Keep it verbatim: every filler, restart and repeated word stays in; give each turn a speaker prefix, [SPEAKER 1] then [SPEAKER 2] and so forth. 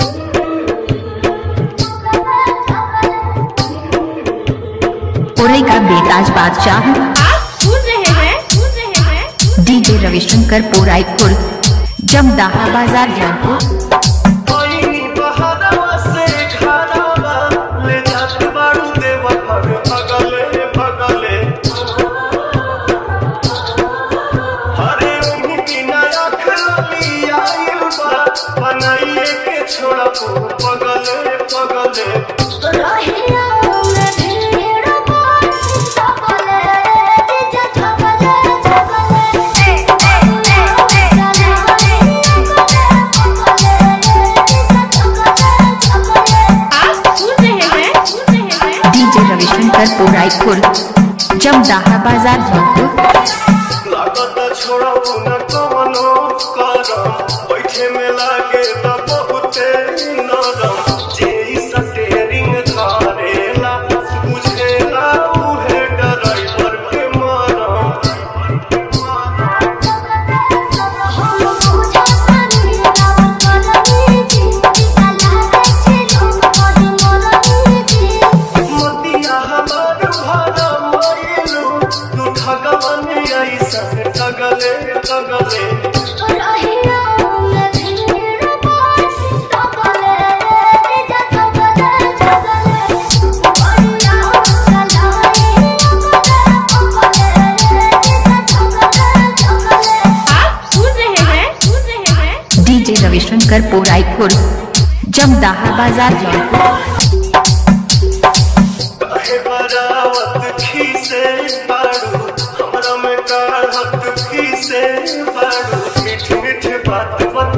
[SPEAKER 1] पुणे का बेताज बादशाह
[SPEAKER 2] आप सुन रहे हैं सुन रहे हैं
[SPEAKER 1] डीजे रविशंकर पोराईपुर जमदाहा बाजार जौनपुर।
[SPEAKER 3] छोड़ा पगले पगले
[SPEAKER 1] डीजे रविशंकर पोराईपुर जमदाहा बाजार जौनपुर।
[SPEAKER 3] लागत छोड़ा न कवनो करम बैठे में लागे त बहुते नरम जे स्टीयरिंग धारेला बुझेला उहे ड्राइवर के मरम। मतिया हमार भरा मइलू तू ठगवन ऐसन ठगले ठगले
[SPEAKER 1] डीजे रविशंकर पोराईपुर जमदाहा बाजार जौनपुर।
[SPEAKER 3] काहे बरावत खीसे बारू हमरा में काढ़त खीसे बारू मीठ मीठ बात